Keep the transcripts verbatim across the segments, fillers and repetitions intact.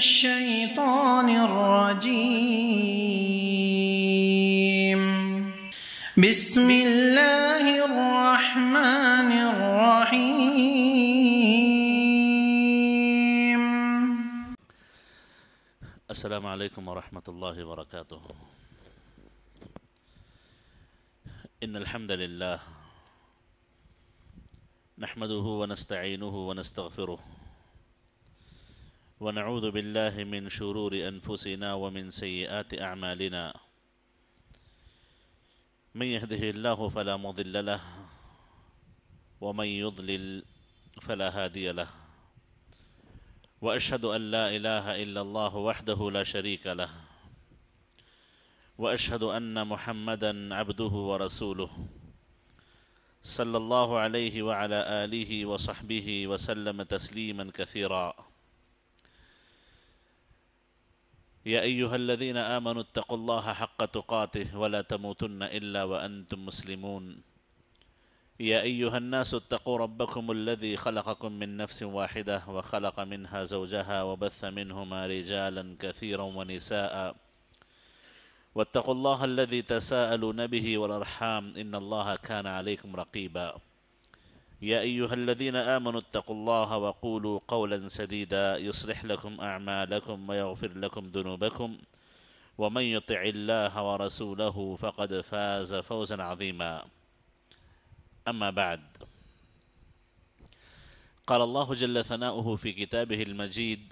الشيطان الرجيم. بسم الله الرحمن الرحيم. السلام عليكم ورحمة الله وبركاته. إن الحمد لله نحمده ونستعينه ونستغفره ونعوذ بالله من شرور أنفسنا ومن سيئات أعمالنا. من يهده الله فلا مضل له ومن يضلل فلا هادي له، وأشهد أن لا إله إلا الله وحده لا شريك له، وأشهد أن محمدا عبده ورسوله صلى الله عليه وعلى آله وصحبه وسلم تسليما كثيرا. يا أيها الذين آمنوا اتقوا الله حق تقاته ولا تموتن إلا وأنتم مسلمون. يا أيها الناس اتقوا ربكم الذي خلقكم من نفس واحدة وخلق منها زوجها وبث منهما رجالا كثيرا ونساء، واتقوا الله الذي تساءلون به والأرحام إن الله كان عليكم رقيبا. يا أيها الذين آمنوا اتقوا الله وقولوا قولا سديدا يصلح لكم أعمالكم ويغفر لكم ذنوبكم، ومن يطع الله ورسوله فقد فاز فوزا عظيما. أما بعد، قال الله جل ثناؤه في كتابه المجيد: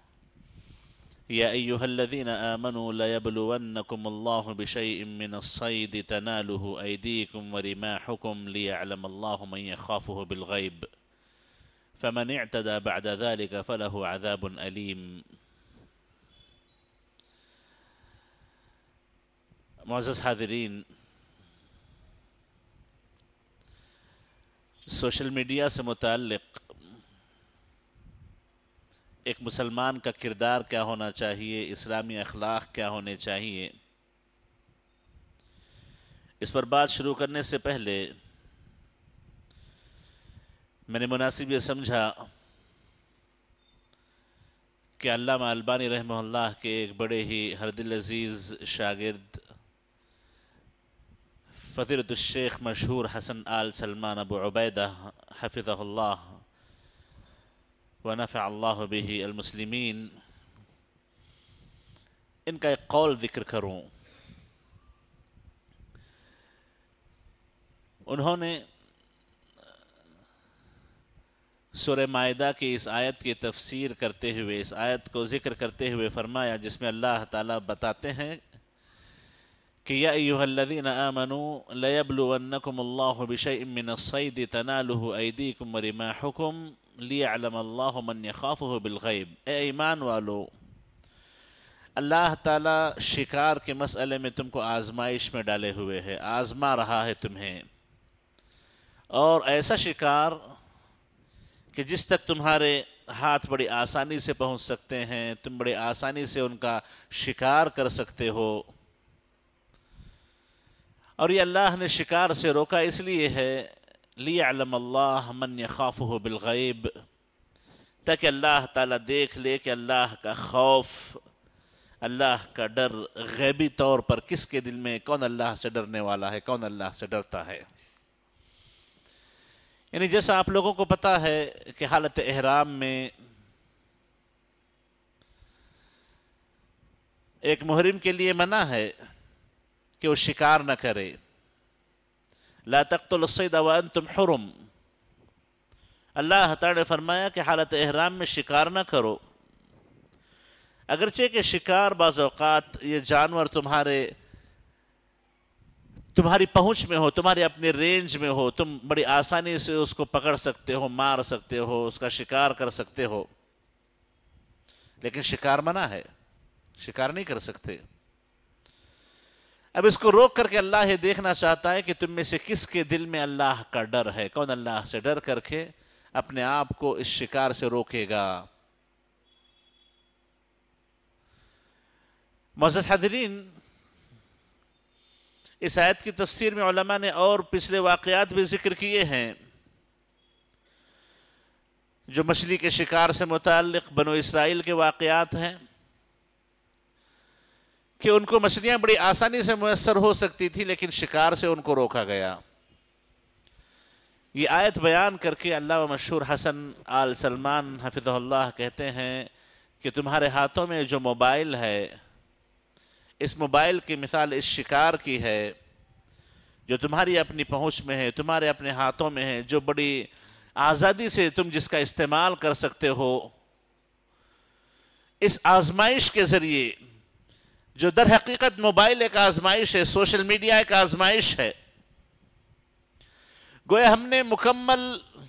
يا أيها الذين آمنوا ليبلونكم الله بشيء من الصيد تناله أيديكم ورماحكم ليعلم الله من يخافه بالغيب، فمن اعتدى بعد ذلك فله عذاب أليم. معزز حاضرین، سوشل میڈیا سے متعلق ایک مسلمان کا کردار کیا ہونا چاہیے، اسلامی اخلاق کیا ہونے چاہیے، اس پر بات شروع کرنے سے پہلے میں نے مناسب یہ سمجھا کہ علامہ البانی رحمہ اللہ کے ایک بڑے ہی ہردل عزیز شاگرد فضیلۃ الشیخ مشہور حسن آل سلمان ابو عبیدہ حفظہ اللہ ونفع اللہ به المسلمین، ان کا ایک قول ذکر کروں۔ انہوں نے سورہ مائدہ کی اس آیت کی تفسیر کرتے ہوئے، اس آیت کو ذکر کرتے ہوئے فرمایا، جس میں اللہ تعالیٰ بتاتے ہیں کہ یا ایھا الذین آمنوا لیبلونکم اللہ بشیء من الصید تنالہ ایدیکم ورماحکم لیعلم اللہ من یخافہ بالغیب۔ اے ایمان والو، اللہ تعالیٰ شکار کے مسئلے میں تم کو آزمائش میں ڈالے ہوئے ہے، آزما رہا ہے تمہیں، اور ایسا شکار کہ جس تک تمہارے ہاتھ بڑی آسانی سے پہنچ سکتے ہیں، تم بڑی آسانی سے ان کا شکار کر سکتے ہو۔ اور یہ اللہ نے شکار سے روکا اس لیے ہے لیعلم اللہ من یخافہ بالغیب، تاکہ اللہ تعالیٰ دیکھ لے کہ اللہ کا خوف، اللہ کا ڈر غیبی طور پر کس کے دل میں، کون اللہ سے ڈرنے والا ہے، کون اللہ سے ڈرتا ہے۔ یعنی جیسا آپ لوگوں کو پتا ہے کہ حالت احرام میں ایک محرم کے لیے منع ہے کہ وہ شکار نہ کرے، لا تقتلوا الصید وانتم حرم۔ اللہ تعالی نے فرمایا کہ حالت احرام میں شکار نہ کرو، اگرچہ کہ شکار بعض اوقات یہ جانور تمہارے تمہاری پہنچ میں ہو، تمہاری اپنے رینج میں ہو، تم بڑی آسانی سے اس کو پکڑ سکتے ہو، مار سکتے ہو، اس کا شکار کر سکتے ہو، لیکن شکار منع ہے، شکار نہیں کر سکتے۔ اب اس کو روک کر کے اللہ یہ دیکھنا چاہتا ہے کہ تم میں سے کس کے دل میں اللہ کا ڈر ہے، کون اللہ سے ڈر کر کے اپنے آپ کو اس شکار سے روکے گا۔ معزز حاضرین، اس آیت کی تفسیر میں علماء نے اور پچھلے واقعات بھی ذکر کیے ہیں جو مچھلی کے شکار سے متعلق بنو اسرائیل کے واقعات ہیں کہ ان کو مچھلیاں بڑی آسانی سے میسر ہو سکتی تھی لیکن شکار سے ان کو روکا گیا۔ یہ آیت بیان کر کے اللہ و مشہور حسن آل سلمان حفظہ اللہ کہتے ہیں کہ تمہارے ہاتھوں میں جو موبائل ہے، اس موبائل کی مثال اس شکار کی ہے جو تمہاری اپنی پہنچ میں ہے، تمہارے اپنے ہاتھوں میں ہے، جو بڑی آزادی سے تم جس کا استعمال کر سکتے ہو۔ اس آزمائش کے ذریعے جو در حقیقت موبائل ایک آزمائش ہے، سوشل میڈیا ایک آزمائش ہے، گویا ہم نے مکمل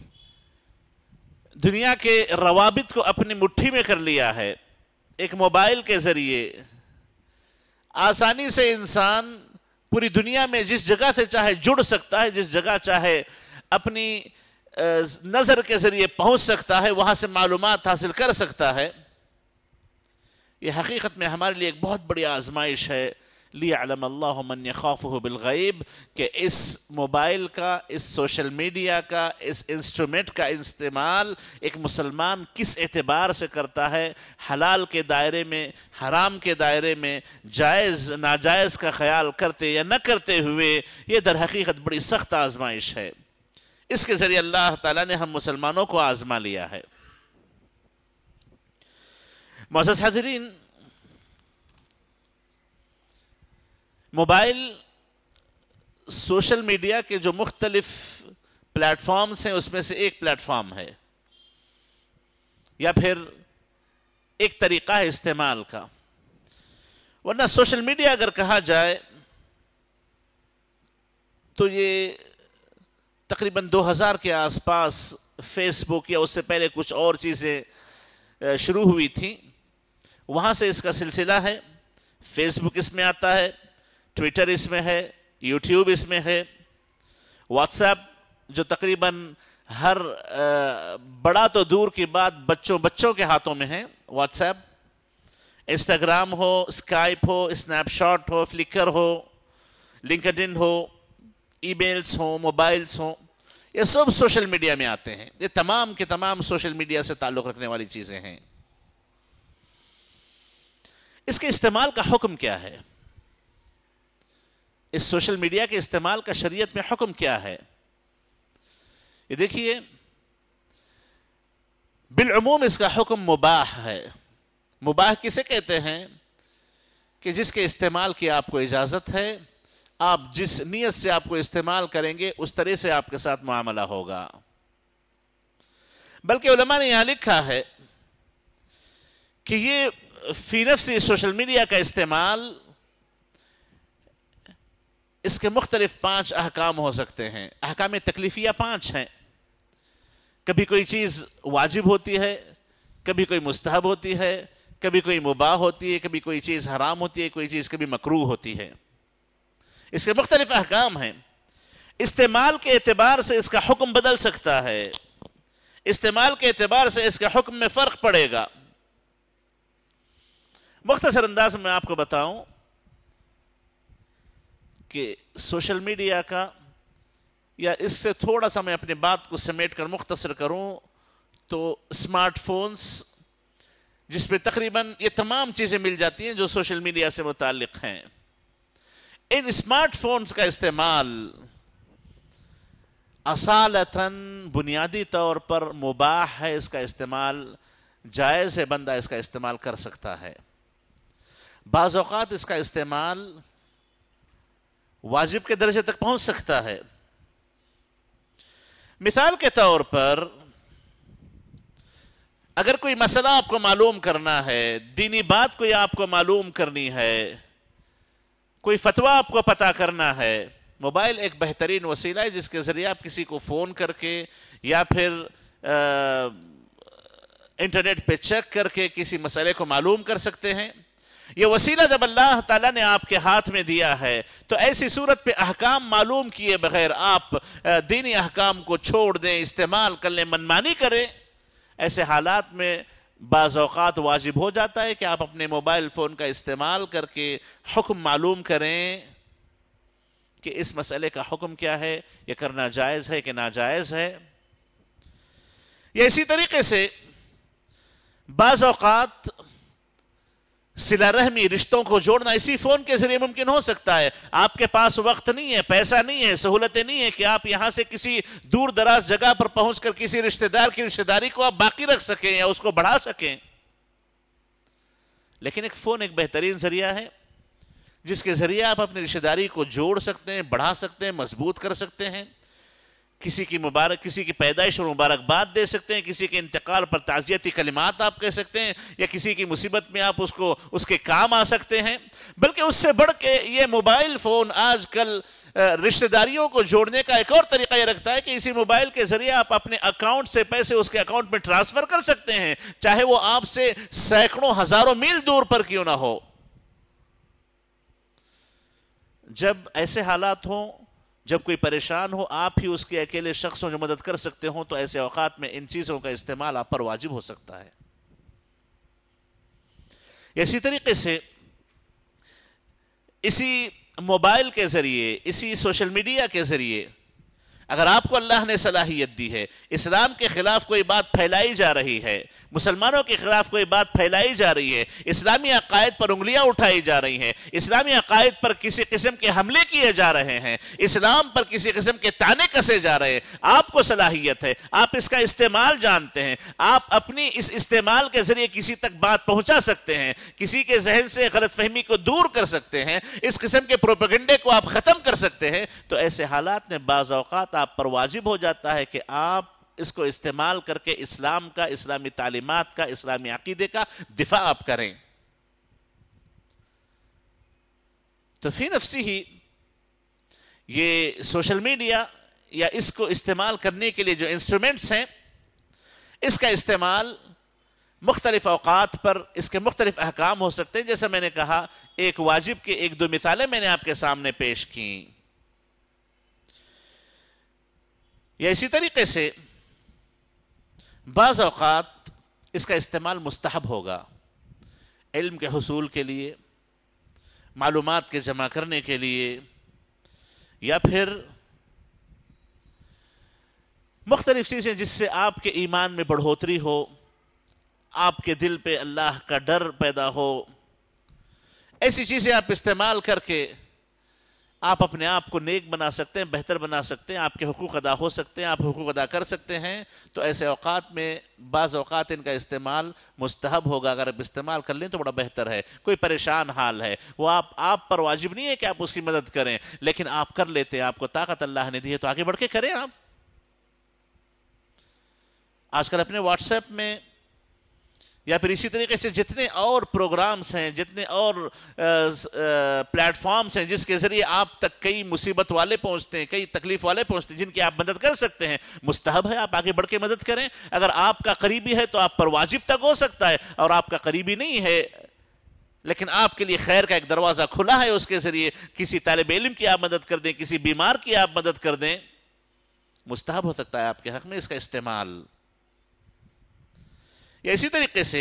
دنیا کے روابط کو اپنی مٹھی میں کر لیا ہے۔ ایک موبائل کے ذریعے آسانی سے انسان پوری دنیا میں جس جگہ سے چاہے جڑ سکتا ہے، جس جگہ چاہے اپنی نظر کے ذریعے پہنچ سکتا ہے، وہاں سے معلومات حاصل کر سکتا ہے۔ یہ حقیقت میں ہمارے لیے ایک بہت بڑی آزمائش ہے۔ لِيَعْلَمَ اللَّهُ مَنْ يَخَافُهُ بِالْغَيْبِ کہ اس موبائل کا، اس سوشل میڈیا کا، اس انسٹرومنٹ کا استعمال ایک مسلمان کس اعتبار سے کرتا ہے، حلال کے دائرے میں، حرام کے دائرے میں، جائز ناجائز کا خیال کرتے یا نہ کرتے ہوئے، یہ در حقیقت بڑی سخت آزمائش ہے۔ اس کے ذریعے اللہ تعالیٰ نے ہم مسلمانوں کو آزما لیا ہے۔ معزز حاضرین، موبائل سوشل میڈیا کے جو مختلف پلیٹ فارمز ہیں اس میں سے ایک پلیٹ فارم ہے، یا پھر ایک طریقہ ہے استعمال کا۔ ورنہ سوشل میڈیا اگر کہا جائے تو یہ تقریباً دو ہزار کے آس پاس فیس بک یا اس سے پہلے کچھ اور چیزیں شروع ہوئی تھیں، وہاں سے اس کا سلسلہ ہے۔ فیس بک اس میں آتا ہے، ٹویٹر اس میں ہے، یوٹیوب اس میں ہے، واٹس ایپ جو تقریباً ہر بڑا تو دور کی بات بچوں بچوں کے ہاتھوں میں ہے، واٹس ایپ، انسٹاگرام ہو، اسکائپ ہو، اسنیپ شاٹ ہو، فلکر ہو، لنکڈ ان ہو، ای میلز ہوں، موبائلز ہوں، یہ سب سوشل میڈیا میں آتے ہیں۔ یہ تمام کے تمام سوشل میڈیا سے تعلق رکھنے والی چیزیں ہیں۔ اس کے استعمال کا حکم کیا ہے؟ اس سوشل میڈیا کے استعمال کا شریعت میں حکم کیا ہے؟ یہ دیکھیے، بالعموم اس کا حکم مباح ہے۔ مباح کسے کہتے ہیں؟ کہ جس کے استعمال کی آپ کو اجازت ہے، آپ جس نیت سے آپ کو استعمال کریں گے اس طرح سے آپ کے ساتھ معاملہ ہوگا۔ بلکہ علماء نے یہاں لکھا ہے کہ یہ فی نفسی سوشل میڈیا کا استعمال، اس کے مختلف پانچ احکام ہو سکتے ہیں۔ احکام تکلیفیہ پانچ ہیں۔ کبھی کوئی چیز واجب ہوتی ہے، کبھی کوئی مستحب ہوتی ہے، کبھی کوئی مباح ہوتی ہے، کبھی کوئی چیز حرام ہوتی ہے، کوئی چیز کبھی مکروہ ہوتی ہے۔ اس کے مختلف احکام ہیں۔ استعمال کے اعتبار سے اس کا حکم بدل سکتا ہے، استعمال کے اعتبار سے اس کے حکم میں فرق پڑے گا۔ مختصر انداز میں آپ کو بتاؤں کہ سوشل میڈیا کا، یا اس سے تھوڑا سا میں اپنی بات کو سمیٹ کر مختصر کروں تو اسمارٹ فونز، جس پہ تقریباً یہ تمام چیزیں مل جاتی ہیں جو سوشل میڈیا سے متعلق ہیں، ان اسمارٹ فونز کا استعمال اصالتاً بنیادی طور پر مباح ہے۔ اس کا استعمال جائز ہے، بندہ اس کا استعمال کر سکتا ہے۔ بعض اوقات اس کا استعمال واجب کے درجے تک پہنچ سکتا ہے۔ مثال کے طور پر، اگر کوئی مسئلہ آپ کو معلوم کرنا ہے، دینی بات کوئی آپ کو معلوم کرنی ہے، کوئی فتویٰ آپ کو پتا کرنا ہے، موبائل ایک بہترین وسیلہ ہے جس کے ذریعے آپ کسی کو فون کر کے یا پھر انٹرنیٹ پہ چیک کر کے کسی مسئلے کو معلوم کر سکتے ہیں۔ یہ وسیلہ جب اللہ تعالیٰ نے آپ کے ہاتھ میں دیا ہے تو ایسی صورت پہ احکام معلوم کیے بغیر آپ دینی احکام کو چھوڑ دیں، استعمال کر لیں، منمانی کریں، ایسے حالات میں بعض اوقات واجب ہو جاتا ہے کہ آپ اپنے موبائل فون کا استعمال کر کے حکم معلوم کریں کہ اس مسئلے کا حکم کیا ہے، یہ کرنا جائز ہے کہ ناجائز ہے۔ یہ اسی طریقے سے بعض اوقات صلہ رحمی رشتوں کو جوڑنا اسی فون کے ذریعے ممکن ہو سکتا ہے. آپ کے پاس وقت نہیں ہے، پیسہ نہیں ہے، سہولتیں نہیں ہیں کہ آپ یہاں سے کسی دور دراز جگہ پر پہنچ کر کسی رشتہ دار کی رشتہ داری کو آپ باقی رکھ سکیں یا اس کو بڑھا سکیں. لیکن ایک فون ایک بہترین ذریعہ ہے جس کے ذریعے آپ اپنی رشتہ داری کو جوڑ سکتے ہیں، بڑھا سکتے ہیں، مضبوط کر سکتے ہیں. کسی کی مبارک کسی کی پیدائش اور مبارکباد دے سکتے ہیں، کسی کے انتقال پر تعزیتی کلمات آپ کہہ سکتے ہیں، یا کسی کی مصیبت میں آپ اس کو اس کے کام آ سکتے ہیں. بلکہ اس سے بڑھ کے یہ موبائل فون آج کل رشتہ داریوں کو جوڑنے کا ایک اور طریقہ یہ رکھتا ہے کہ اسی موبائل کے ذریعے آپ اپنے اکاؤنٹ سے پیسے اس کے اکاؤنٹ میں ٹرانسفر کر سکتے ہیں، چاہے وہ آپ سے سینکڑوں ہزاروں میل دور پر کیوں نہ ہو. جب ایسے حالات ہوں، جب کوئی پریشان ہو، آپ ہی اس کے اکیلے شخص جو مدد کر سکتے ہوں، تو ایسے اوقات میں ان چیزوں کا استعمال آپ پر واجب ہو سکتا ہے. اسی طریقے سے اسی موبائل کے ذریعے، اسی سوشل میڈیا کے ذریعے اگر آپ کو اللہ نے صلاحیت دی ہے، اسلام کے خلاف کوئی بات پھیلائی جا رہی ہے، مسلمانوں کے خلاف کوئی بات پھیلائی جا رہی ہے، اسلامی عقائد پر انگلیاں اٹھائی جا رہی ہیں، اسلامی عقائد پر کسی قسم کے حملے کیے جا رہے ہیں، اسلام پر کسی قسم کے طعنے کسے جا رہے ہیں، آپ کو صلاحیت ہے، آپ اس کا استعمال جانتے ہیں، آپ اپنی اس استعمال کے ذریعے کسی تک بات پہنچا سکتے ہیں، کسی کے ذہن سے غلط فہمی کو دور کر سکتے ہیں، اس قسم کے پروپیگنڈے کو آپ ختم کر سکتے ہیں. تو ایسے حالات میں بعض اوقات آپ پر واجب ہو جاتا ہے کہ آپ اس کو استعمال کر کے اسلام کا، اسلامی تعلیمات کا، اسلامی عقیدے کا دفاع آپ کریں. تو فی نفسی ہی یہ سوشل میڈیا یا اس کو استعمال کرنے کے لیے جو انسٹرومنٹس ہیں، اس کا استعمال مختلف اوقات پر اس کے مختلف احکام ہو سکتے ہیں. جیسا میں نے کہا، ایک واجب کے ایک دو مثالیں میں نے آپ کے سامنے پیش کی. یا اسی طریقے سے بعض اوقات اس کا استعمال مستحب ہوگا، علم کے حصول کے لیے، معلومات کے جمع کرنے کے لیے، یا پھر مختلف چیزیں جس سے آپ کے ایمان میں بڑھوتری ہو، آپ کے دل پہ اللہ کا ڈر پیدا ہو. ایسی چیزیں آپ استعمال کر کے آپ اپنے آپ کو نیک بنا سکتے ہیں، بہتر بنا سکتے ہیں، آپ کے حقوق ادا ہو سکتے ہیں، آپ حقوق ادا کر سکتے ہیں. تو ایسے اوقات میں بعض اوقات ان کا استعمال مستحب ہوگا. اگر آپ استعمال کر لیں تو بڑا بہتر ہے. کوئی پریشان حال ہے، وہ آپ آپ پر واجب نہیں ہے کہ آپ اس کی مدد کریں، لیکن آپ کر لیتے ہیں، آپ کو طاقت اللہ نے دی ہے تو آگے بڑھ کے کریں. آپ آج کل اپنے واٹس ایپ میں یا پھر اسی طریقے سے جتنے اور پروگرامز ہیں، جتنے اور پلیٹ فارمز ہیں جس کے ذریعے آپ تک کئی مصیبت والے پہنچتے ہیں، کئی تکلیف والے پہنچتے ہیں، جن کی آپ مدد کر سکتے ہیں، مستحب ہے آپ آگے بڑھ کے مدد کریں. اگر آپ کا قریبی ہے تو آپ پر واجب تک ہو سکتا ہے، اور آپ کا قریبی نہیں ہے لیکن آپ کے لیے خیر کا ایک دروازہ کھلا ہے، اس کے ذریعے کسی طالب علم کی آپ مدد کر دیں، کسی بیمار کی آپ مدد کر دیں، مستحب ہو سکتا ہے آپ کے حق میں اس کا استعمال. یا اسی طریقے سے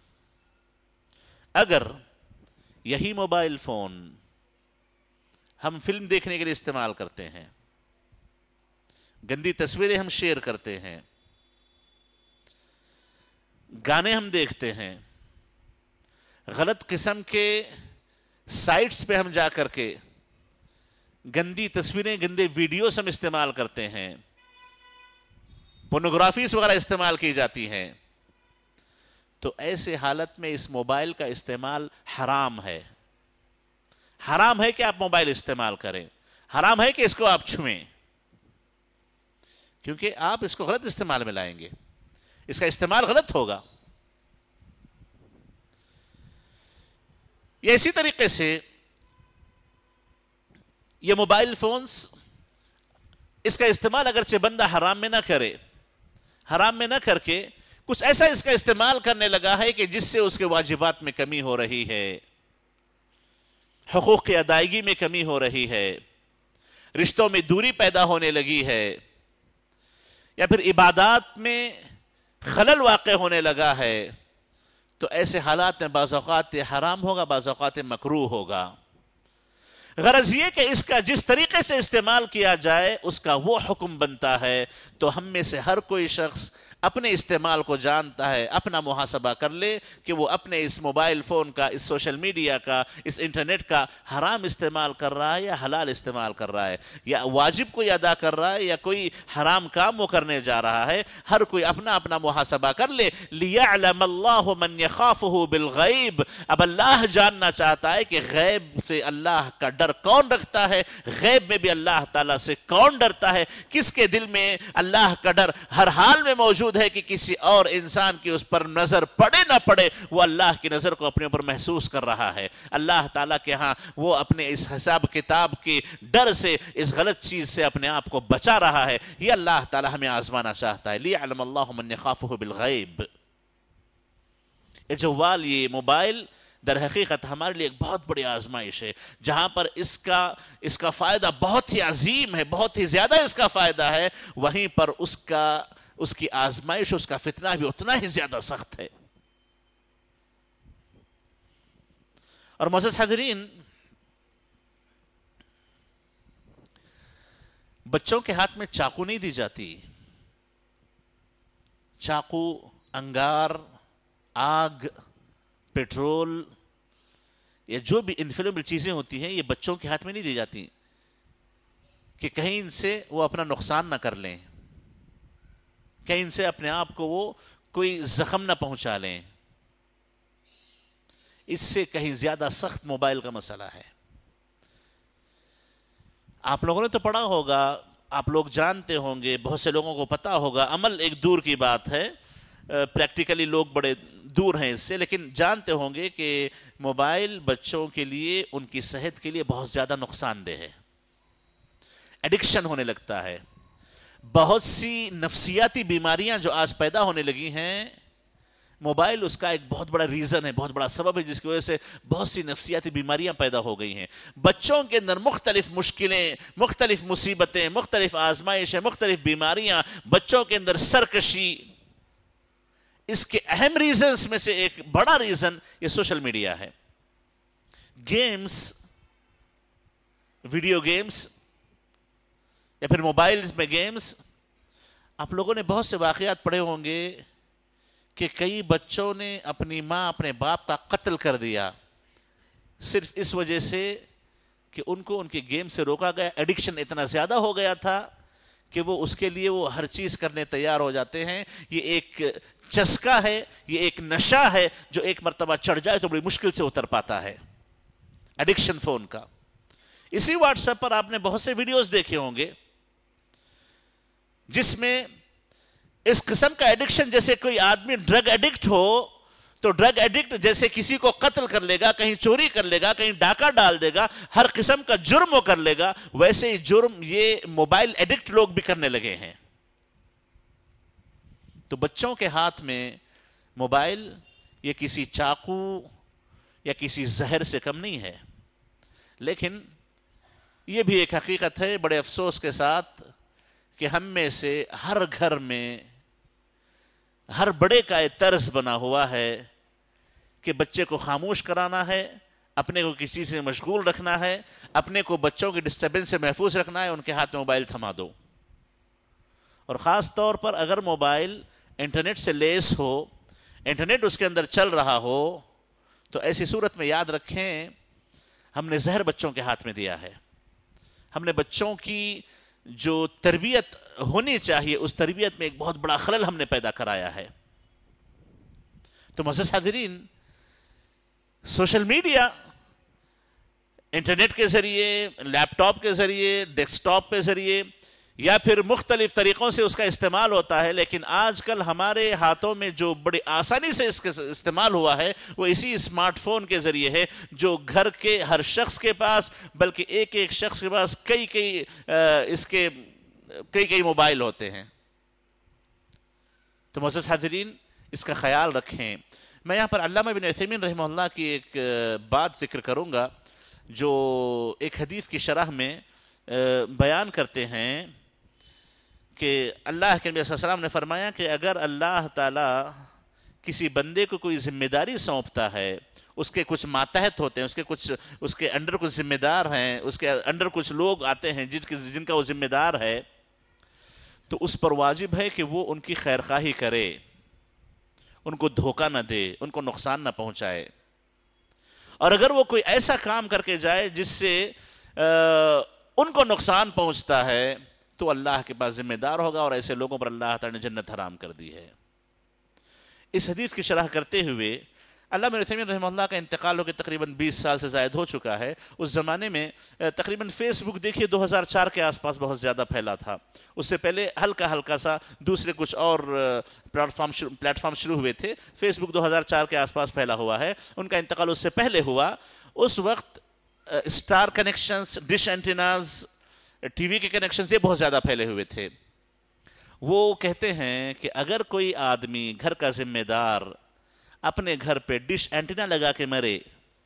اگر یہی موبائل فون ہم فلم دیکھنے کے لیے استعمال کرتے ہیں، گندی تصویریں ہم شیئر کرتے ہیں، گانے ہم دیکھتے ہیں، غلط قسم کے سائٹس پہ ہم جا کر کے گندی تصویریں، گندے ویڈیوز ہم استعمال کرتے ہیں، پورنوگرافیز وغیرہ استعمال کی جاتی ہیں، تو ایسے حالت میں اس موبائل کا استعمال حرام ہے. حرام ہے کہ آپ موبائل استعمال کریں، حرام ہے کہ اس کو آپ چھوئیں، کیونکہ آپ اس کو غلط استعمال میں لائیں گے، اس کا استعمال غلط ہوگا. یہ اسی طریقے سے یہ موبائل فونز، اس کا استعمال اگرچہ بندہ حرام میں نہ کرے، حرام میں نہ کر کے کچھ ایسا اس کا استعمال کرنے لگا ہے کہ جس سے اس کے واجبات میں کمی ہو رہی ہے، حقوق کی ادائیگی میں کمی ہو رہی ہے، رشتوں میں دوری پیدا ہونے لگی ہے، یا پھر عبادات میں خلل واقع ہونے لگا ہے، تو ایسے حالات میں بعض اوقات یہ حرام ہوگا، بعض اوقات مکروہ ہوگا. غرض یہ کہ اس کا جس طریقے سے استعمال کیا جائے اس کا وہ حکم بنتا ہے. تو ہم میں سے ہر کوئی شخص اپنے استعمال کو جانتا ہے، اپنا محاسبہ کر لے کہ وہ اپنے اس موبائل فون کا، اس سوشل میڈیا کا، اس انٹرنیٹ کا حرام استعمال کر رہا ہے یا حلال استعمال کر رہا ہے، یا واجب کوئی ادا کر رہا ہے یا کوئی حرام کام وہ کرنے جا رہا ہے۔ ہر کوئی اپنا اپنا محاسبہ کر لے۔ لِيَعْلَمَ اللَّهُ مَنْ يَخَافُهُ بِالْغَيْبِ، اب اللہ جاننا چاہتا ہے کہ غیب سے اللہ کا ڈر کون رکھتا ہے، غیب میں بھی اللہ تعالیٰ سے کون ڈرتا ہے، کس کے دل میں اللہ کا ڈر ہر حال میں موجود ہے کہ کسی اور انسان کی اس پر نظر پڑے نہ پڑے، وہ اللہ کی نظر کو اپنے اوپر محسوس کر رہا ہے۔ اللہ تعالیٰ کے ہاں وہ اپنے اس حساب کتاب کے ڈر سے، اس غلط چیز سے اپنے آپ کو بچا رہا ہے۔ یہ اللہ تعالیٰ ہمیں آزمانا چاہتا ہے۔ لِيَعْلَمَ اللَّهُ مَنْ يَخَافُهُ بِالْغَيْبِ۔ یہ جوال، یہ موبائل در حقیقت ہمارے لیے ایک بہت بڑی آزمائش ہے، جہاں پر اس کا اس کا فائدہ بہت ہی عظیم ہے، بہت ہی زیادہ اس کا فائدہ ہے، وہیں پر اس کا اس کی آزمائش، اس کا فتنہ بھی اتنا ہی زیادہ سخت ہے۔ اور معزز حاضرین، بچوں کے ہاتھ میں چاقو نہیں دی جاتی۔ چاقو، انگار، آگ، پیٹرول یا جو بھی انفلیمیبل چیزیں ہوتی ہیں، یہ بچوں کے ہاتھ میں نہیں دی جاتی کہ کہیں ان سے وہ اپنا نقصان نہ کر لیں، کہیں ان سے اپنے آپ کو وہ کوئی زخم نہ پہنچا لیں۔ اس سے کہیں زیادہ سخت موبائل کا مسئلہ ہے۔ آپ لوگوں نے تو پڑھا ہوگا، آپ لوگ جانتے ہوں گے، بہت سے لوگوں کو پتا ہوگا، عمل ایک دور کی بات ہے، پریکٹیکلی لوگ بڑے دور ہیں اس سے، لیکن جانتے ہوں گے کہ موبائل بچوں کے لیے، ان کی صحت کے لیے بہت زیادہ نقصان دہ ہے۔ ایڈکشن ہونے لگتا ہے۔ بہت سی نفسیاتی بیماریاں جو آج پیدا ہونے لگی ہیں، موبائل اس کا ایک بہت بڑا ریزن ہے، بہت بڑا سبب ہے، جس کی وجہ سے بہت سی نفسیاتی بیماریاں پیدا ہو گئی ہیں۔ بچوں کے اندر مختلف مشکلیں، مختلف مصیبتیں، مختلف آزمائشیں، مختلف بیماریاں، بچوں کے اندر سرکشی، اس کے اہم ریزنز میں سے ایک بڑا ریزن یہ سوشل میڈیا ہے۔ گیمز، ویڈیو گیمز یا پھر موبائلز میں گیمز۔ آپ لوگوں نے بہت سے واقعات پڑھے ہوں گے کہ کئی بچوں نے اپنی ماں، اپنے باپ کا قتل کر دیا، صرف اس وجہ سے کہ ان کو ان کے گیم سے روکا گیا۔ ایڈکشن اتنا زیادہ ہو گیا تھا کہ وہ اس کے لیے وہ ہر چیز کرنے تیار ہو جاتے ہیں۔ یہ ایک چسکا ہے، یہ ایک نشہ ہے جو ایک مرتبہ چڑھ جائے تو بڑی مشکل سے اتر پاتا ہے، ایڈکشن فون کا۔ اسی واٹس ایپ پر آپ نے بہت سے ویڈیوز دیکھے ہوں گے جس میں اس قسم کا ایڈکشن، جیسے کوئی آدمی ڈرگ ایڈکٹ ہو تو ڈرگ ایڈکٹ جیسے کسی کو قتل کر لے گا، کہیں چوری کر لے گا، کہیں ڈاکہ ڈال دے گا، ہر قسم کا جرم وہ کر لے گا، ویسے ہی جرم یہ موبائل ایڈکٹ لوگ بھی کرنے لگے ہیں۔ تو بچوں کے ہاتھ میں موبائل یہ کسی چاقو یا کسی زہر سے کم نہیں ہے، لیکن یہ بھی ایک حقیقت ہے بڑے افسوس کے ساتھ کہ ہم میں سے ہر گھر میں، ہر بڑے کا ایک طرز بنا ہوا ہے کہ بچے کو خاموش کرانا ہے، اپنے کو کسی سے مشغول رکھنا ہے، اپنے کو بچوں کی ڈسٹربنس سے محفوظ رکھنا ہے، ان کے ہاتھ میں موبائل تھما دو۔ اور خاص طور پر اگر موبائل انٹرنیٹ سے لیس ہو، انٹرنیٹ اس کے اندر چل رہا ہو، تو ایسی صورت میں یاد رکھیں ہم نے زہر بچوں کے ہاتھ میں دیا ہے۔ ہم نے بچوں کی جو تربیت ہونی چاہیے اس تربیت میں ایک بہت بڑا خلل ہم نے پیدا کرایا ہے۔ تو معزز حاضرین، سوشل میڈیا انٹرنیٹ کے ذریعے، لیپ ٹاپ کے ذریعے، ڈیسک ٹاپ کے ذریعے یا پھر مختلف طریقوں سے اس کا استعمال ہوتا ہے، لیکن آج کل ہمارے ہاتھوں میں جو بڑی آسانی سے اس کا استعمال ہوا ہے وہ اسی اسمارٹ فون کے ذریعے ہے، جو گھر کے ہر شخص کے پاس، بلکہ ایک ایک شخص کے پاس کئی کئی اس کے کئی کئی موبائل ہوتے ہیں۔ تو معزز حاضرین، اس کا خیال رکھیں۔ میں یہاں پر علامہ ابن عثیمین رحمہ اللہ کی ایک بات ذکر کروں گا جو ایک حدیث کی شرح میں بیان کرتے ہیں کہ اللہ کے نبی صلی اللہ علیہ وسلم نے فرمایا کہ اگر اللہ تعالیٰ کسی بندے کو کوئی ذمہ داری سونپتا ہے، اس کے کچھ ماتحت ہوتے ہیں، اس کے کچھ اس کے انڈر کچھ ذمہ دار ہیں، اس کے انڈر کچھ لوگ آتے ہیں جن جن کا وہ ذمہ دار ہے، تو اس پر واجب ہے کہ وہ ان کی خیرخواہی کرے، ان کو دھوکہ نہ دے، ان کو نقصان نہ پہنچائے۔ اور اگر وہ کوئی ایسا کام کر کے جائے جس سے ان کو نقصان پہنچتا ہے تو اللہ کے پاس ذمہ دار ہوگا، اور ایسے لوگوں پر اللہ تعالی نے جنت حرام کر دی ہے۔ اس حدیث کی شرح کرتے ہوئے علامہ ابن عثیمین رحمہ اللہ کا انتقال ہو کے تقریباً بیس سال سے زائد ہو چکا ہے۔ اس زمانے میں تقریباً فیس بک دیکھیے دو ہزار چار کے آس پاس بہت زیادہ پھیلا تھا، اس سے پہلے ہلکا ہلکا سا دوسرے کچھ اور پلیٹ فارم پلیٹ فارم شروع ہوئے تھے۔ فیس بک دو ہزار چار کے آس پاس پھیلا ہوا ہے، ان کا انتقال اس سے پہلے ہوا۔ اس وقت star connections, dish antennas, T V کے کنیکشنز یہ بہت زیادہ پھیلے ہوئے تھے۔ وہ کہتے ہیں کہ اگر کوئی آدمی گھر کا ذمہ دار اپنے گھر پہ ڈش اینٹینا لگا کے مرے،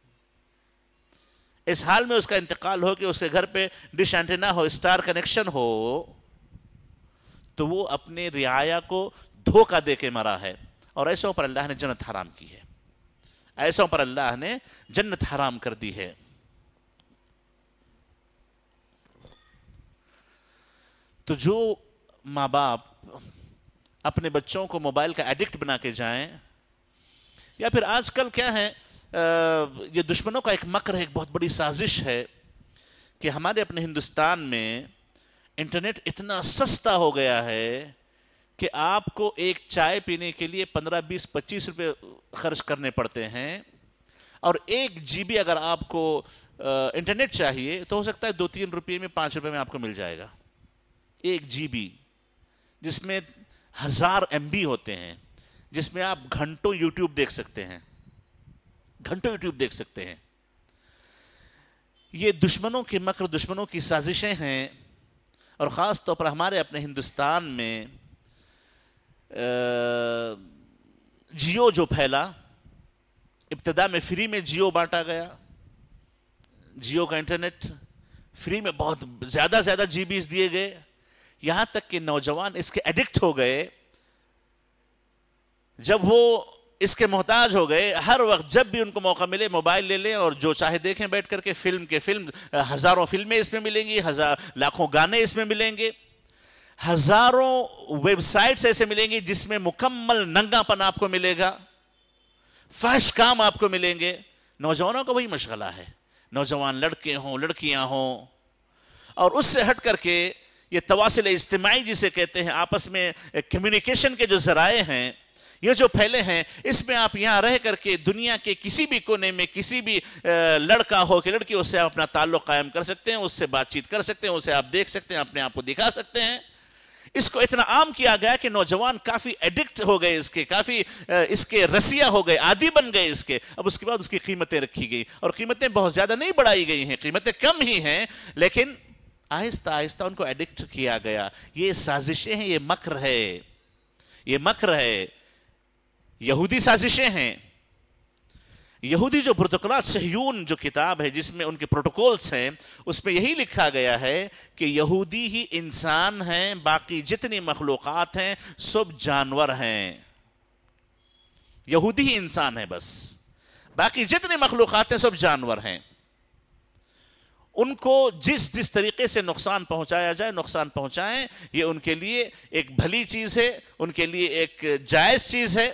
اس حال میں اس کا انتقال ہو کہ اس کے گھر پہ ڈش اینٹینا ہو، اسٹار کنیکشن ہو، تو وہ اپنے رعایا کو دھوکہ دے کے مرا ہے، اور ایسوں پر اللہ نے جنت حرام کی ہے، ایسوں پر اللہ نے جنت حرام کر دی ہے۔ تو جو ماں باپ اپنے بچوں کو موبائل کا ایڈکٹ بنا کے جائیں، یا پھر آج کل کیا ہے، یہ دشمنوں کا ایک مکر ہے، ایک بہت بڑی سازش ہے کہ ہمارے اپنے ہندوستان میں انٹرنیٹ اتنا سستا ہو گیا ہے کہ آپ کو ایک چائے پینے کے لیے پندرہ بیس پچیس روپے خرچ کرنے پڑتے ہیں، اور ایک جی بی اگر آپ کو انٹرنیٹ چاہیے تو ہو سکتا ہے دو تین روپے میں، پانچ روپے میں آپ کو مل جائے گا ایک جی بی، جس میں ہزار ایم بی ہوتے ہیں، جس میں آپ گھنٹوں یوٹیوب دیکھ سکتے ہیں، گھنٹوں یوٹیوب دیکھ سکتے ہیں۔ یہ دشمنوں کے مکر، دشمنوں کی سازشیں ہیں، اور خاص طور پر ہمارے اپنے ہندوستان میں جیو جو پھیلا، ابتدا میں فری میں جیو بانٹا گیا، جیو کا انٹرنیٹ فری میں بہت زیادہ زیادہ جی بیز دیے گئے، یہاں تک کہ نوجوان اس کے ایڈکٹ ہو گئے۔ جب وہ اس کے محتاج ہو گئے، ہر وقت جب بھی ان کو موقع ملے موبائل لے لیں اور جو چاہے دیکھیں بیٹھ کر کے، فلم کے فلم، ہزاروں فلمیں اس میں ملیں گی، ہزار لاکھوں گانے اس میں ملیں گے، ہزاروں ویب سائٹس ایسے ملیں گی جس میں مکمل ننگا پن آپ کو ملے گا، فحش کام آپ کو ملیں گے۔ نوجوانوں کا وہی مشغلہ ہے، نوجوان لڑکے ہوں، لڑکیاں ہوں، اور اس سے ہٹ کر کے یہ تواصل اجتماعی جسے کہتے ہیں، آپس میں کمیونیکیشن کے جو ذرائع ہیں یہ جو پھیلے ہیں، اس میں آپ یہاں رہ کر کے دنیا کے کسی بھی کونے میں کسی بھی لڑکا ہو کہ لڑکی، اس سے آپ اپنا تعلق قائم کر سکتے ہیں، اس سے بات چیت کر سکتے ہیں، اسے آپ دیکھ سکتے ہیں، اپنے آپ کو دکھا سکتے ہیں۔ اس کو اتنا عام کیا گیا کہ نوجوان کافی ایڈکٹ ہو گئے اس کے، کافی اس کے رسیہ ہو گئے، عادی بن گئے اس کے۔ اب اس کے بعد اس کی قیمتیں رکھی گئی، اور قیمتیں بہت زیادہ نہیں بڑھائی گئی ہیں، قیمتیں کم ہی ہیں، لیکن آہستہ آہستہ ان کو ایڈکٹ کیا گیا۔ یہ سازشیں ہیں، یہ مکر ہے، یہ مکر ہے، یہودی سازشیں ہیں۔ یہودی جو پروتوکولات صہیون جو کتاب ہے جس میں ان کے پروٹوکولز ہیں، اس میں یہی لکھا گیا ہے کہ یہودی ہی انسان ہیں، باقی جتنی مخلوقات ہیں سب جانور ہیں۔ یہودی ہی انسان ہے بس، باقی جتنی مخلوقات ہیں سب جانور ہیں۔ ان کو جس جس طریقے سے نقصان پہنچایا جائے نقصان پہنچائیں، یہ ان کے لیے ایک بھلی چیز ہے، ان کے لیے ایک جائز چیز ہے۔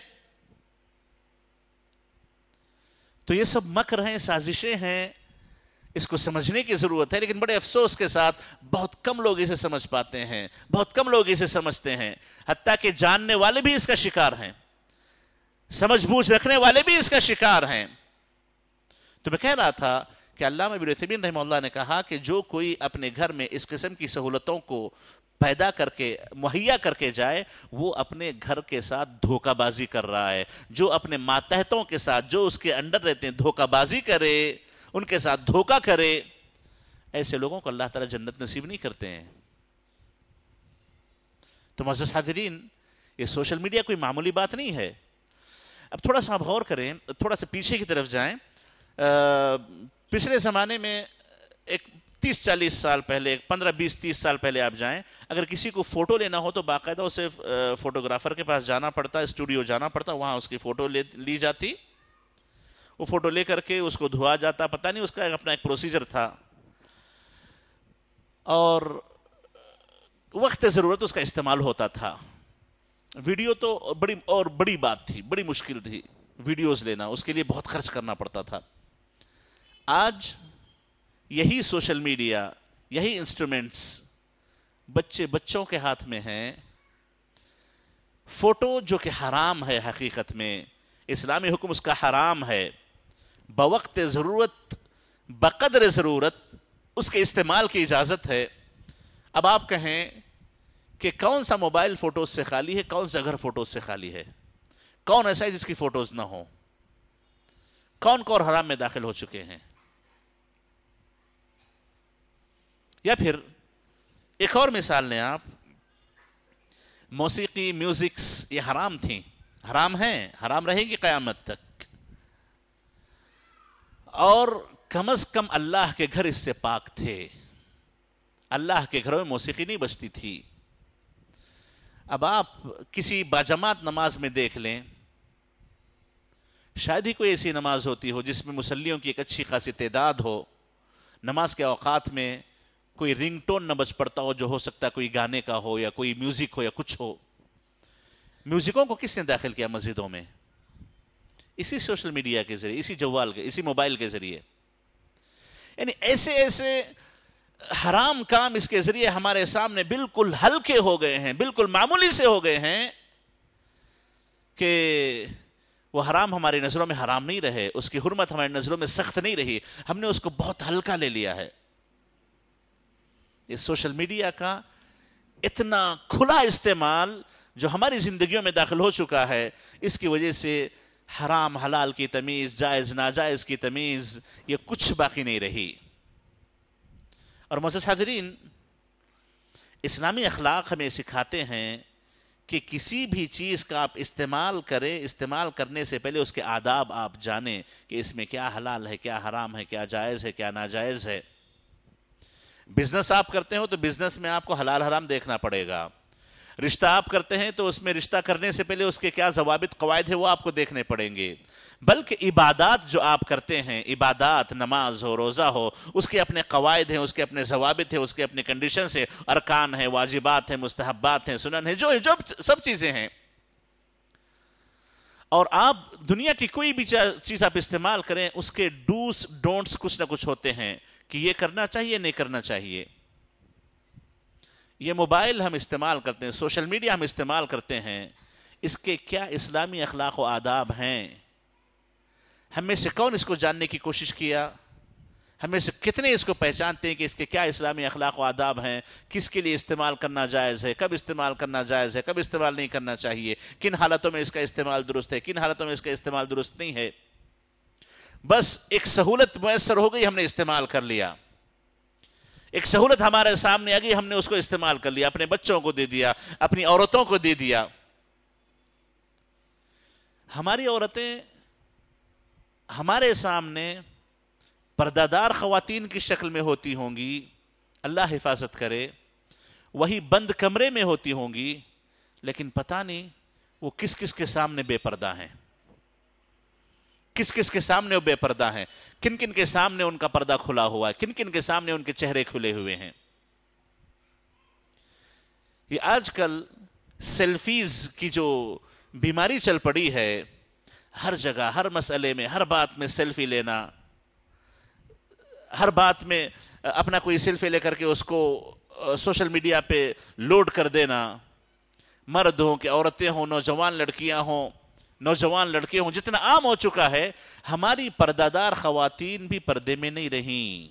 تو یہ سب مکر ہیں، سازشیں ہیں، اس کو سمجھنے کی ضرورت ہے، لیکن بڑے افسوس کے ساتھ بہت کم لوگ اسے سمجھ پاتے ہیں، بہت کم لوگ اسے سمجھتے ہیں، حتیٰ کہ جاننے والے بھی اس کا شکار ہیں، سمجھ بوجھ رکھنے والے بھی اس کا شکار ہیں۔ تو میں کہہ رہا تھا کہ علامہ ابن عثیمین رحمہ اللہ نے کہا کہ جو کوئی اپنے گھر میں اس قسم کی سہولتوں کو پیدا کر کے مہیا کر کے جائے، وہ اپنے گھر کے ساتھ دھوکہ بازی کر رہا ہے۔ جو اپنے ماتحتوں کے ساتھ، جو اس کے انڈر رہتے ہیں، دھوکہ بازی کرے، ان کے ساتھ دھوکہ کرے، ایسے لوگوں کو اللہ تعالی جنت نصیب نہیں کرتے ہیں۔ تو معزز حاضرین، یہ سوشل میڈیا کوئی معمولی بات نہیں ہے۔ اب تھوڑا سا آپ غور کریں، تھوڑا سا پیچھے کی طرف جائیں۔ پچھلے زمانے میں ایک تیس چالیس سال پہلے، پندرہ بیس تیس سال پہلے آپ جائیں، اگر کسی کو فوٹو لینا ہو تو باقاعدہ اسے فوٹوگرافر کے پاس جانا پڑتا، اسٹوڈیو جانا پڑتا، وہاں اس کی فوٹو لی جاتی، وہ فوٹو لے کر کے اس کو دھوا جاتا، پتہ نہیں اس کا اپنا ایک پروسیجر تھا۔ اور وقت ضرورت اس کا استعمال ہوتا تھا. ویڈیو تو بڑی اور بڑی بات تھی, بڑی مشکل تھی ویڈیوز لینا, اس کے لیے بہت خرچ کرنا پڑتا تھا. آج یہی سوشل میڈیا, یہی انسٹرومنٹس بچے بچوں کے ہاتھ میں ہیں. فوٹو جو کہ حرام ہے, حقیقت میں اسلامی حکم اس کا حرام ہے, بوقت ضرورت بقدر ضرورت اس کے استعمال کی اجازت ہے. اب آپ کہیں کہ کون سا موبائل فوٹوز سے خالی ہے, کون سا گھر فوٹوز سے خالی ہے؟ کون ایسا ہے جس کی فوٹوز نہ ہو؟ کون کون حرام میں داخل ہو چکے ہیں؟ یا پھر ایک اور مثال لیں آپ, موسیقی, میوزکس, یہ حرام تھیں, حرام ہیں, حرام رہے گی قیامت تک, اور کم از کم اللہ کے گھر اس سے پاک تھے. اللہ کے گھروں میں موسیقی نہیں بجتی تھی. اب آپ کسی باجماعت نماز میں دیکھ لیں, شاید ہی کوئی ایسی نماز ہوتی ہو جس میں مصلیوں کی ایک اچھی خاصی تعداد ہو, نماز کے اوقات میں کوئی رنگ ٹون نہ بج پڑتا ہو, جو ہو سکتا ہے کوئی گانے کا ہو یا کوئی میوزک ہو یا کچھ ہو. میوزکوں کو کس نے داخل کیا مسجدوں میں؟ اسی سوشل میڈیا کے ذریعے, اسی جوال کے, اسی موبائل کے ذریعے. یعنی ایسے ایسے حرام کام اس کے ذریعے ہمارے سامنے بالکل ہلکے ہو گئے ہیں, بالکل معمولی سے ہو گئے ہیں کہ وہ حرام ہماری نظروں میں حرام نہیں رہے, اس کی حرمت ہماری نظروں میں سخت نہیں رہی, ہم نے اس کو بہت ہلکا لے لیا ہے. اس سوشل میڈیا کا اتنا کھلا استعمال جو ہماری زندگیوں میں داخل ہو چکا ہے, اس کی وجہ سے حرام حلال کی تمیز, جائز ناجائز کی تمیز, یہ کچھ باقی نہیں رہی. اور معزز حاضرین, اسلامی اخلاق ہمیں سکھاتے ہیں کہ کسی بھی چیز کا آپ استعمال کریں, استعمال کرنے سے پہلے اس کے آداب آپ جانیں کہ اس میں کیا حلال ہے, کیا حرام ہے, کیا جائز ہے, کیا ناجائز ہے. بزنس آپ کرتے ہو تو بزنس میں آپ کو حلال حرام دیکھنا پڑے گا. رشتہ آپ کرتے ہیں تو اس میں رشتہ کرنے سے پہلے اس کے کیا ضوابط قواعد ہیں وہ آپ کو دیکھنے پڑیں گے. بلکہ عبادات جو آپ کرتے ہیں, عبادات, نماز ہو, روزہ ہو, اس کے اپنے قواعد ہیں, اس کے اپنے ضوابط ہیں, اس کے اپنے کنڈیشنز ہیں, ارکان ہیں, واجبات ہیں, مستحبات ہیں, سنن ہیں, جو جو سب چیزیں ہیں. اور آپ دنیا کی کوئی بھی چیز آپ استعمال کریں, اس کے ڈوز ڈونٹس کچھ نہ کچھ ہوتے ہیں کہ یہ کرنا چاہیے, نہیں کرنا چاہیے. یہ موبائل ہم استعمال کرتے ہیں, سوشل میڈیا ہم استعمال کرتے ہیں, اس کے کیا اسلامی اخلاق و آداب ہیں؟ ہم میں سے کون اس کو جاننے کی کوشش کیا؟ ہم میں سے کتنے اس کو پہچانتے ہیں کہ اس کے کیا اسلامی اخلاق و آداب ہیں؟ کس کے لیے استعمال کرنا جائز ہے, کب استعمال کرنا جائز ہے, کب استعمال نہیں کرنا چاہیے, کن حالتوں میں اس کا استعمال درست ہے, کن حالتوں میں اس کا استعمال درست نہیں ہے. بس ایک سہولت میسر ہو گئی, ہم نے استعمال کر لیا. ایک سہولت ہمارے سامنے آ گئی, ہم نے اس کو استعمال کر لیا, اپنے بچوں کو دے دیا, اپنی عورتوں کو دے دیا. ہماری عورتیں ہمارے سامنے پردہ دار خواتین کی شکل میں ہوتی ہوں گی, اللہ حفاظت کرے, وہی بند کمرے میں ہوتی ہوں گی, لیکن پتہ نہیں وہ کس کس کے سامنے بے پردہ ہیں, کس کس کے سامنے وہ بے پردہ ہیں, کن کن کے سامنے ان کا پردہ کھلا ہوا ہے, کن کن کے سامنے ان کے چہرے کھلے ہوئے ہیں. یہ آج کل سیلفیز کی جو بیماری چل پڑی ہے, ہر جگہ, ہر مسئلے میں, ہر بات میں سیلفی لینا, ہر بات میں اپنا کوئی سیلفی لے کر کے اس کو سوشل میڈیا پہ لوڈ کر دینا. مرد ہوں کہ عورتیں ہوں, نوجوان لڑکیاں ہوں, نوجوان لڑکے ہوں, جتنا عام ہو چکا ہے, ہماری پردہ دار خواتین بھی پردے میں نہیں رہیں.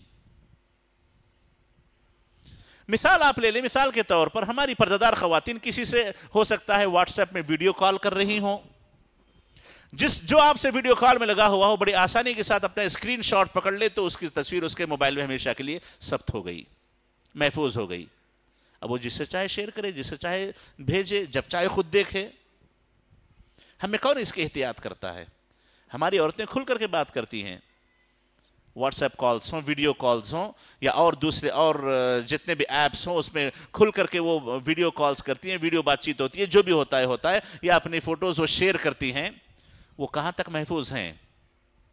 مثال آپ لے لیں, مثال کے طور پر ہماری پردہ دار خواتین کسی سے ہو سکتا ہے واٹس ایپ میں ویڈیو کال کر رہی ہوں, جس جو آپ سے ویڈیو کال میں لگا ہوا ہو, بڑی آسانی کے ساتھ اپنا اسکرین شاٹ پکڑ لے تو اس کی تصویر اس کے موبائل میں ہمیشہ کے لیے ثبت ہو گئی, محفوظ ہو گئی. اب وہ جس سے چاہے شیئر کرے, جس سے چاہے بھیجے, جب چاہے خود دیکھے. ہمیں کون اس کی احتیاط کرتا ہے؟ ہماری عورتیں کھل کر کے بات کرتی ہیں, واٹس ایپ کالز ہوں, ویڈیو کالز ہوں, یا اور دوسرے اور جتنے بھی ایپس ہوں اس میں کھل کر کے وہ ویڈیو کالز کرتی ہیں, ویڈیو بات چیت ہوتی ہے, جو بھی ہوتا ہے ہوتا ہے, یا اپنی فوٹوز وہ شیئر کرتی ہیں. وہ کہاں تک محفوظ ہیں؟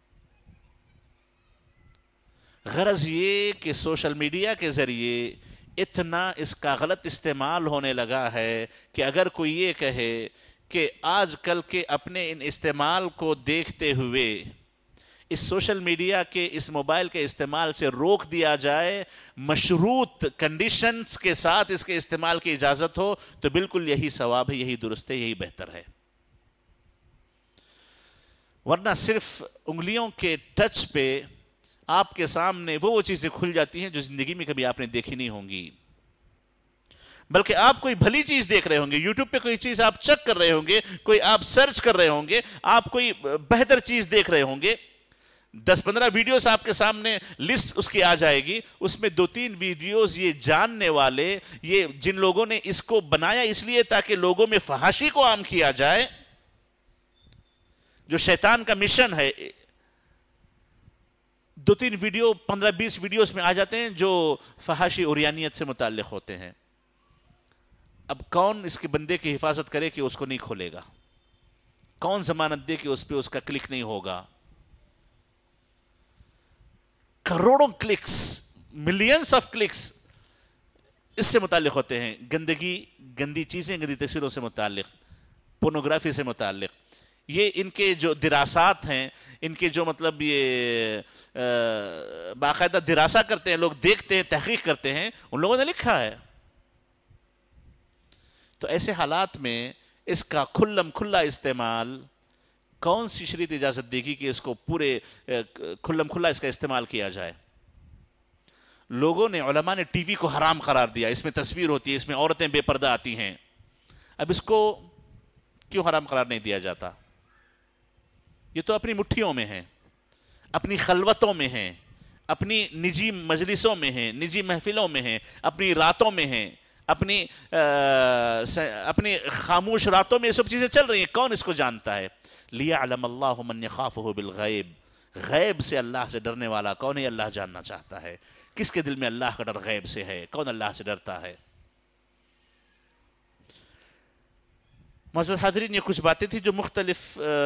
غرض یہ کہ سوشل میڈیا کے ذریعے اتنا اس کا غلط استعمال ہونے لگا ہے کہ اگر کوئی یہ کہے کہ آج کل کے اپنے ان استعمال کو دیکھتے ہوئے اس سوشل میڈیا کے اس موبائل کے استعمال سے روک دیا جائے، مشروط کنڈیشنز کے ساتھ اس کے استعمال کی اجازت ہو، تو بالکل یہی ثواب ہے، یہی درست ہے، یہی بہتر ہے۔ ورنہ صرف انگلیوں کے ٹچ پہ آپ کے سامنے وہ وہ چیزیں کھل جاتی ہیں جو زندگی میں کبھی آپ نے دیکھی نہیں ہوں گی، بلکہ آپ کوئی بھلی چیز دیکھ رہے ہوں گے، یوٹیوب پہ کوئی چیز آپ چیک کر رہے ہوں گے، کوئی آپ سرچ کر رہے ہوں گے، آپ کوئی بہتر چیز دیکھ رہے ہوں گے، دس پندرہ ویڈیوز آپ کے سامنے لسٹ اس کی آ جائے گی، اس میں دو تین ویڈیوز یہ جاننے والے، یہ جن لوگوں نے اس کو بنایا اس لیے تاکہ لوگوں میں فحاشی کو عام کیا جائے، جو شیطان کا مشن ہے، دو تین ویڈیو پندرہ بیس ویڈیوز میں آ جاتے ہیں جو فحاشی اوریانیت سے متعلق ہوتے ہیں۔ اب کون اس کے بندے کی حفاظت کرے کہ اس کو نہیں کھولے گا؟ کون ضمانت دے کہ اس پہ اس کا کلک نہیں ہوگا؟ کروڑوں کلکس، ملینز آف کلکس اس سے متعلق ہوتے ہیں، گندگی، گندی چیزیں، گندی تصویروں سے متعلق، پورنوگرافی سے متعلق۔ یہ ان کے جو دراسات ہیں، ان کے جو مطلب یہ باقاعدہ دراسہ کرتے ہیں لوگ، دیکھتے ہیں، تحقیق کرتے ہیں، ان لوگوں نے لکھا ہے۔ تو ایسے حالات میں اس کا کھلم کھلا استعمال، کون سی شریعت اجازت دے گی کہ اس کو پورے کھلم کھلا اس کا استعمال کیا جائے؟ لوگوں نے، علماء نے ٹی وی کو حرام قرار دیا، اس میں تصویر ہوتی ہے، اس میں عورتیں بے پردہ آتی ہیں۔ اب اس کو کیوں حرام قرار نہیں دیا جاتا؟ یہ تو اپنی مٹھیوں میں ہے، اپنی خلوتوں میں ہے، اپنی نجی مجلسوں میں ہے، نجی محفلوں میں ہے، اپنی راتوں میں ہے، اپنی اپنی خاموش راتوں میں یہ سب چیزیں چل رہی ہیں۔ کون اس کو جانتا ہے؟ لِيَعْلَمَ اللَّهُ مَنْ يَخَافُهُ بِالْغَيْبِ، غیب سے اللہ سے ڈرنے والا کون ہے؟ اللہ جاننا چاہتا ہے۔ کس کے دل میں اللہ کا ڈر غیب سے ہے؟ کون اللہ سے ڈرتا ہے؟ معزز حاضرین، یہ کچھ باتیں تھیں جو مختلف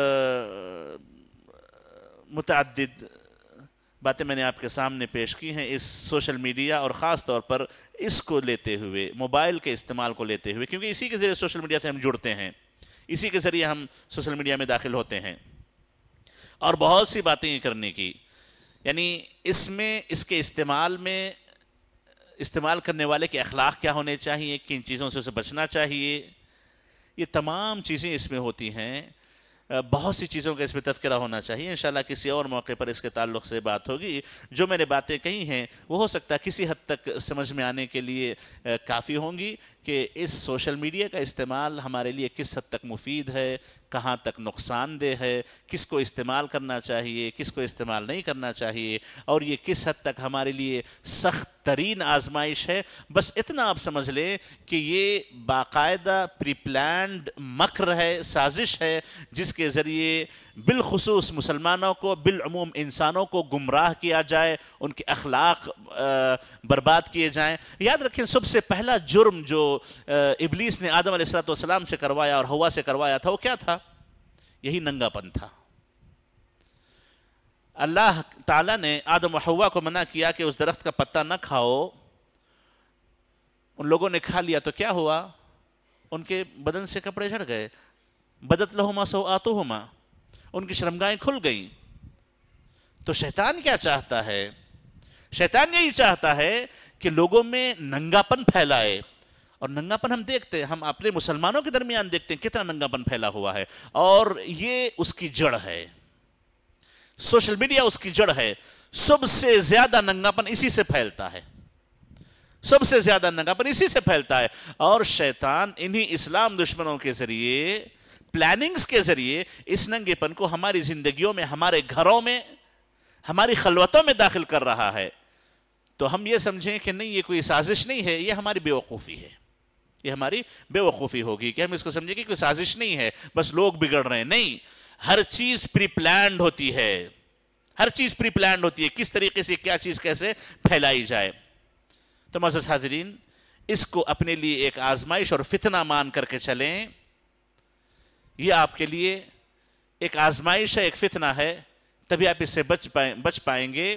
متعدد باتیں میں نے آپ کے سامنے پیش کی ہیں اس سوشل میڈیا اور خاص طور پر اس کو لیتے ہوئے، موبائل کے استعمال کو لیتے ہوئے، کیونکہ اسی کے ذریعے سوشل میڈیا سے ہم جڑتے ہیں، اسی کے ذریعے ہم سوشل میڈیا میں داخل ہوتے ہیں، اور بہت سی باتیں یہ کرنے کی، یعنی اس میں، اس کے استعمال میں، استعمال کرنے والے کے اخلاق کیا ہونے چاہیے، کن چیزوں سے اسے بچنا چاہیے، یہ تمام چیزیں اس میں ہوتی ہیں۔ بہت سی چیزوں کا اس میں تذکرہ ہونا چاہیے۔ انشاءاللہ کسی اور موقع پر اس کے تعلق سے بات ہوگی۔ جو میں نے باتیں کہی ہیں وہ ہو سکتا ہے کسی حد تک سمجھ میں آنے کے لیے کافی ہوں گی کہ اس سوشل میڈیا کا استعمال ہمارے لیے کس حد تک مفید ہے، کہاں تک نقصان دہ ہے، کس کو استعمال کرنا چاہیے، کس کو استعمال نہیں کرنا چاہیے، اور یہ کس حد تک ہمارے لیے سخت ترین آزمائش ہے۔ بس اتنا آپ سمجھ لیں کہ یہ باقاعدہ پری پلانڈ مکر ہے، سازش ہے، جس کے ذریعے بالخصوص مسلمانوں کو، بالعموم انسانوں کو گمراہ کیا جائے، ان کے اخلاق برباد کیے جائیں۔ یاد رکھیں، سب سے پہلا جرم جو ابلیس نے آدم علیہ السلام سے کروایا اور حوا سے کروایا تھا وہ کیا تھا؟ یہی ننگا پن تھا۔ اللہ تعالیٰ نے آدم و حوا کو منع کیا کہ اس درخت کا پتا نہ کھاؤ، ان لوگوں نے کھا لیا تو کیا ہوا؟ ان کے بدن سے کپڑے جھڑ گئے، بدت لہما سوآتہما، ان کی شرمگاہیں کھل گئیں۔ تو شیطان کیا چاہتا ہے؟ شیطان یہی چاہتا ہے کہ لوگوں میں ننگاپن پھیلائے، اور ننگاپن ہم دیکھتے ہیں، ہم اپنے مسلمانوں کے درمیان دیکھتے ہیں کتنا ننگاپن پھیلا ہوا ہے، اور یہ اس کی جڑ ہے۔ سوشل میڈیا اس کی جڑ ہے۔ سب سے زیادہ ننگاپن اسی سے پھیلتا ہے، سب سے زیادہ ننگاپن اسی سے پھیلتا ہے، اور شیطان انہی اسلام دشمنوں کے ذریعے، پلاننگز کے ذریعے اس ننگے پن کو ہماری زندگیوں میں، ہمارے گھروں میں، ہماری خلوتوں میں داخل کر رہا ہے۔ تو ہم یہ سمجھیں کہ نہیں، یہ کوئی سازش نہیں ہے، یہ ہماری بے وقوفی ہے، یہ ہماری بے وقوفی ہوگی کہ ہم اس کو سمجھیں کہ کوئی سازش نہیں ہے، بس لوگ بگڑ رہے ہیں۔ نہیں، ہر چیز پری پلانڈ ہوتی ہے، ہر چیز پری پلانڈ ہوتی ہے، کس طریقے سے کیا چیز کیسے پھیلائی جائے۔ تو معزز حاضرین، اس کو اپنے لیے ایک آزمائش اور فتنہ مان کر کے چلیں۔ یہ آپ کے لیے ایک آزمائش ہے، ایک فتنہ ہے، تبھی آپ اس سے بچ پائیں بچ پائیں گے۔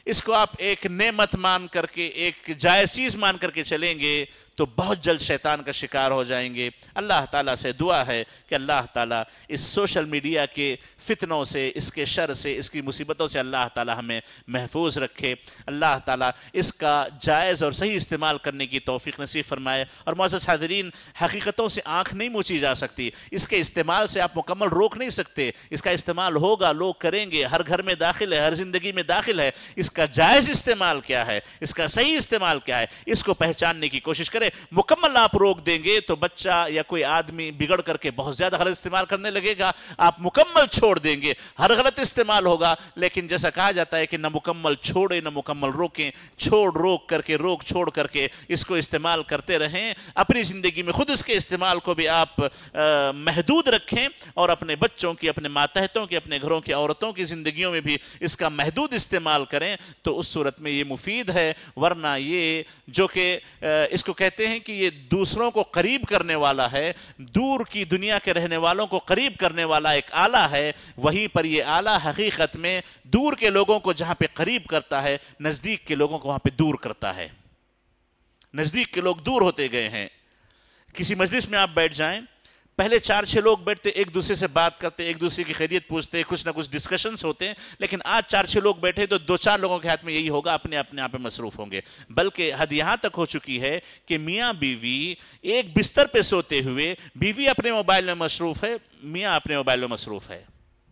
اس کو آپ ایک نعمت مان کر کے، ایک جائز چیز مان کر کے چلیں گے تو بہت جلد شیطان کا شکار ہو جائیں گے۔ اللہ تعالیٰ سے دعا ہے کہ اللہ تعالیٰ اس سوشل میڈیا کے فتنوں سے، اس کے شر سے، اس کی مصیبتوں سے اللہ تعالیٰ ہمیں محفوظ رکھے۔ اللہ تعالیٰ اس کا جائز اور صحیح استعمال کرنے کی توفیق نصیب فرمائے۔ اور معزز حاضرین، حقیقتوں سے آنکھ نہیں موچی جا سکتی، اس کے استعمال سے آپ مکمل روک نہیں سکتے۔ اس کا استعمال ہوگا، لوگ کریں گے، ہر گھر میں داخل ہے، ہر زندگی میں داخل ہے۔ اس کا جائز استعمال کیا ہے، اس کا صحیح استعمال کیا ہے، اس کو پہچاننے کی کوشش کریں۔ مکمل آپ روک دیں گے تو بچہ یا کوئی آدمی بگڑ کر کے بہت زیادہ غلط استعمال کرنے لگے گا۔ آپ مکمل چھوڑ دیں گے، ہر غلط استعمال ہوگا، لیکن جیسا کہا جاتا ہے کہ نہ مکمل چھوڑیں نہ مکمل روکیں، چھوڑ روک کر کے، روک چھوڑ کر کے اس کو استعمال کرتے رہیں۔ اپنی زندگی میں خود اس کے استعمال کو بھی آپ محدود رکھیں اور اپنے بچوں کی، اپنے ماتحتوں کی، اپنے گھروں کی عورتوں کی زندگیوں میں بھی اس کا محدود استعمال کریں تو اس صورت میں یہ مفید ہے۔ ورنہ یہ جو کہ اس کو کہتے ہیں کہ یہ دوسروں کو قریب کرنے والا ہے، دور کی دنیا کے رہنے والوں کو قریب کرنے والا ایک آلہ ہے، وہیں پر یہ آلہ حقیقت میں دور کے لوگوں کو جہاں پہ قریب کرتا ہے، نزدیک کے لوگوں کو وہاں پہ دور کرتا ہے۔ نزدیک کے لوگ دور ہوتے گئے ہیں۔ کسی مجلس میں آپ بیٹھ جائیں، پہلے چار چھ لوگ بیٹھتے، ایک دوسرے سے بات کرتے، ایک دوسرے کی خیریت پوچھتے، کچھ نہ کچھ ڈسکشنز ہوتے ہیں، لیکن آج چار چھ لوگ بیٹھے تو دو چار لوگوں کے ہاتھ میں یہی ہوگا، اپنے اپنے آپ پہ مصروف ہوں گے۔ بلکہ حد یہاں تک ہو چکی ہے کہ میاں بیوی ایک بستر پہ سوتے ہوئے، بیوی اپنے موبائل میں مصروف ہے، میاں اپنے موبائل میں مصروف ہے۔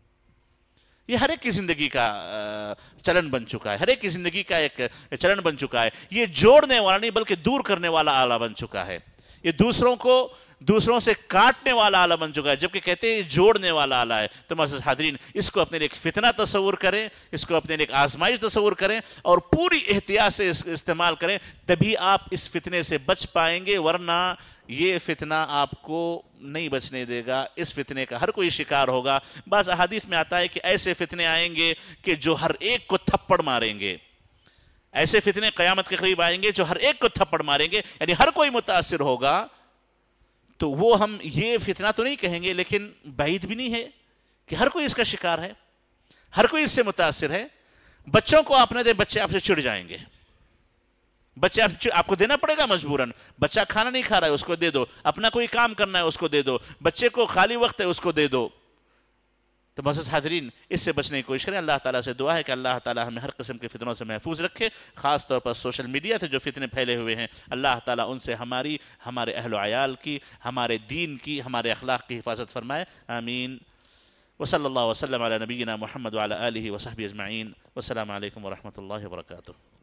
یہ ہر ایک کی زندگی کا چلن بن چکا ہے، ہر ایک کی زندگی کا ایک چلن بن چکا ہے۔ یہ جوڑنے والا نہیں بلکہ دور کرنے والا آلہ بن چکا ہے۔ یہ دوسروں کو دوسروں سے کاٹنے والا آلہ بن چکا ہے، جبکہ کہتے ہیں یہ جوڑنے والا آلہ ہے۔ تو معزز حاضرین، اس کو اپنے لیے ایک فتنہ تصور کریں، اس کو اپنے لیے ایک آزمائش تصور کریں اور پوری احتیاط سے اس استعمال کریں، تبھی آپ اس فتنے سے بچ پائیں گے، ورنہ یہ فتنہ آپ کو نہیں بچنے دے گا۔ اس فتنے کا ہر کوئی شکار ہوگا۔ بعض احادیث میں آتا ہے کہ ایسے فتنے آئیں گے کہ جو ہر ایک کو تھپڑ ماریں گے۔ ایسے فتنے قیامت کے قریب آئیں گے جو ہر ایک کو تھپڑ ماریں گے، یعنی ہر کوئی متاثر ہوگا۔ تو وہ ہم یہ فتنہ تو نہیں کہیں گے، لیکن بعید بھی نہیں ہے کہ ہر کوئی اس کا شکار ہے، ہر کوئی اس سے متاثر ہے۔ بچوں کو آپ نہ دیں، بچے آپ سے چڑ جائیں گے، بچے آپ کو دینا پڑے گا مجبوراً۔ بچہ کھانا نہیں کھا رہا ہے، اس کو دے دو۔ اپنا کوئی کام کرنا ہے، اس کو دے دو۔ بچے کو خالی وقت ہے، اس کو دے دو۔ تو معزز حاضرین، اس سے بچنے کی کوشش کریں۔ اللہ تعالیٰ سے دعا ہے کہ اللہ تعالیٰ ہمیں ہر قسم کے فتنوں سے محفوظ رکھے، خاص طور پر سوشل میڈیا سے جو فتنے پھیلے ہوئے ہیں، اللہ تعالیٰ ان سے ہماری، ہمارے اہل و عیال کی، ہمارے دین کی، ہمارے اخلاق کی حفاظت فرمائے۔ آمین۔ وصلی اللہ وسلم علی نبینا محمد وعلی آلہ وصحبہ اجمعین۔ والسلام علیکم ورحمۃ اللہ وبرکاتہ۔